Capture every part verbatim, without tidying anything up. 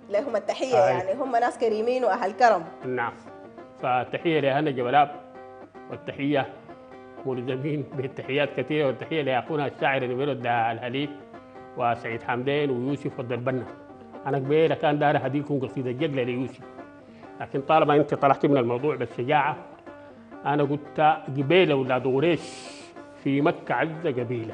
لهم التحية. آه. يعني هم ناس كريمين وأهل كرم. نعم. فتحية لهنا جبلاب، والتحية ملزمين بالتحيات كثيرة، والتحية لأخونا الشاعر نبيل الهليل وسعيد حمدين ويوسف والدربنة. أنا قبيله كان داير أهديكم قصيدة جقلة ليوسف، لكن طالما أنت طلعت من الموضوع بالشجاعة أنا قلت قبيلة أولاد قريش في مكة عز قبيلة،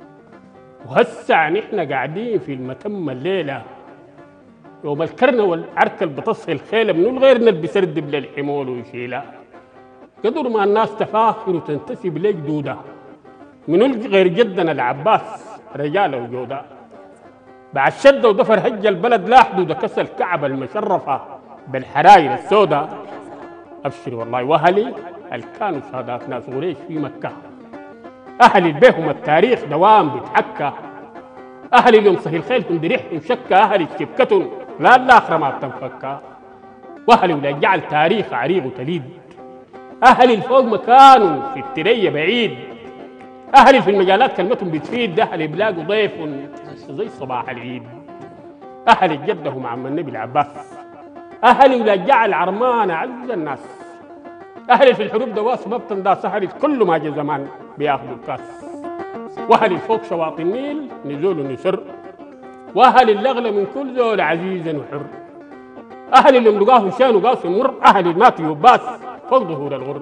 وهسع نحن قاعدين في المتم الليلة يوم الكرنة والعركة اللي بتصحي الخيلة منو غيرنا اللي بيسردب للحمول ويشيلها. قدر ما الناس تفاخر وتنتسب ليك دودة منو غير جدنا العباس رجاله وجودة. بعد شدة ودفر هج البلد لا حدود كسر الكعبة المشرفة بالحراير السوداء. أبشر والله وأهلي اللي كانوا سادات ناس قريش في مكة، أهلي بهم التاريخ دوام بيتحكى، أهلي اليوم صهي الخيل دريحهم شكة، أهلي شبكة لا الآخرة ما بتنفكى، وأهلي ولا جعل تاريخ عريق وتليد، أهلي الفوق مكانه في الترية بعيد، أهلي في المجالات كلمتهم بتفيد، أهلي بلاقوا ضيف زي صباح العيد، أهلي جدهم عم النبي العباس، أهلي ولا جعل عرمان أعز الناس، أهلي في الحروب دواس ما بتنداس، أهلي كل ما جا زمان بياخذوا الكاس، وأهلي فوق شواطئ النيل نزول ونسر، وأهلي الأغلى من كل زول عزيز وحر، أهلي اللي ملقاهم شان وقاس مر، أهلي المات يوباس فوق ظهور الغر،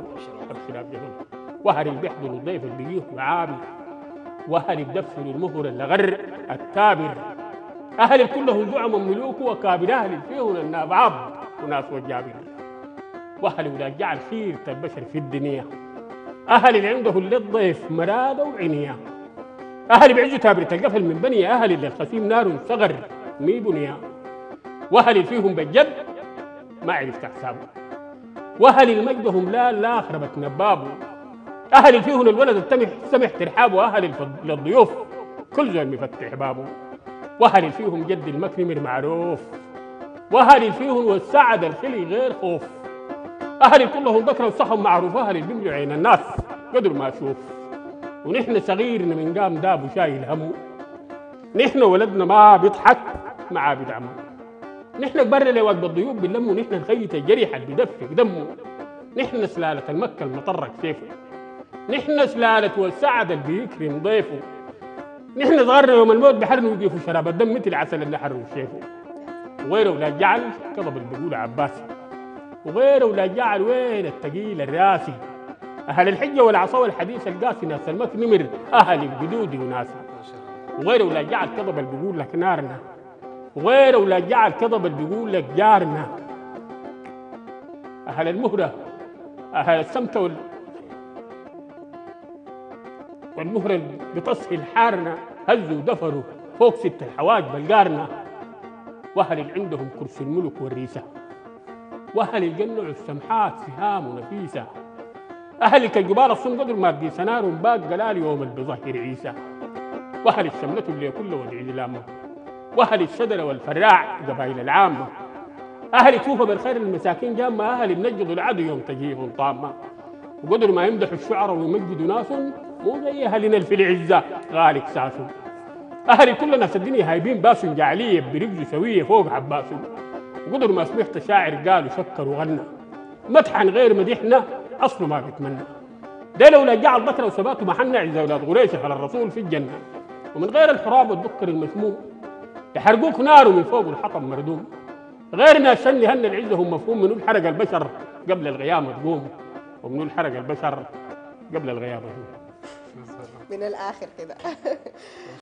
وأهلي اللي بيحضروا الضيف اللي بيجيه وعابر، وأهلي بدفنوا المهر اللي غر التابر، أهلي كلهم زعم ملوك وكابر، أهلي فيهم الناب عبد وناس وجابر، وأهلي ولا جعل خيرة البشر في الدنيا، أهلي اللي عندهم للضيف مرادة وعنية، أهلي بعزوا تابرة القفل من بني، أهلي اللي الخسيم نار صغر مي بنيا، وأهلي فيهم بالجد ما عرفت حسابه، وأهلي المجدهم لا لا خربت نبابه، أهلي فيهم الولد التمح سمح ترحابه، وأهلي للضيوف كل زول مفتح بابه، وأهلي فيهم جد المكرمر معروف، وأهلي فيهم والسعد الخلي غير خوف، أهلي كلهم ذكروا وصحهم معروف، أهلي بيملوا عين الناس قدر ما أشوف، ونحن صغيرنا من قام داب وشايل همه، نحن ولدنا ما بيضحك معاه بدعمه، نحن برا لوقت الضيوف بنلموا، نحن نخيط الجريح اللي بدفق دمه، نحن سلالة المكة المطرق سيفه، نحن سلالة والسعد اللي بيكرم ضيفه، نحن صغرنا يوم الموت بحرنا ويقفوا شراب الدم مثل عسل اللي حروا شيفه، وغيره ولا جعل كضب اللي بيقول عباسي، وغيره ولا جعل وين التقيل الراسي، أهل الحجة والعصا والحديث القاسي، ناس المكنمر أهل الجدود وناسي، وغيره ولا جعل كضب اللي بيقول لك نارنا، وغيره ولا جعل كضب اللي بيقول لك جارنا، أهل المهرة أهل السمت وال... والمهرة اللي بتصحي الحارنا هزوا ودفروا فوق ست الحواجب القارنا، وأهل اللي عندهم كرسي الملك والريسة، وأهل الجنع السمحات سهام ونفيسة، أهل كالجبال الصم قدر ما تقي سنار باق قلال يوم اللي بظهر عيسى، وأهل الشملة اللي كله ودعي لامه، وأهل الشدر والفراع قبائل العامة، أهل كوفة بالخير المساكين جامة، أهل بنجدوا العدو يوم تجيهم طامة، وقدر ما يمدحوا الشعراء ويمجدوا ناس مو زي أهلنا في العزة غالك ساسو، أهل كل ناس الدنيا هايبين باس جعلية برجل سوية فوق عباسو، وقدر ما سمعت شاعر قال وشكر وغنى مدحا غير مدحنا أصله ما بيتمنى، ده لولا جعل ذكر وثبات محنى عز أولاد قريش على الرسول في الجنة، ومن غير الحراب والذكر المسموم يحرقوك نار من فوق الحطب مردوم، غير ناس شن هن العزة هم مفهوم منو حرق البشر قبل القيامة تقوم، ومنو حرق البشر قبل القيامة. من الآخر كده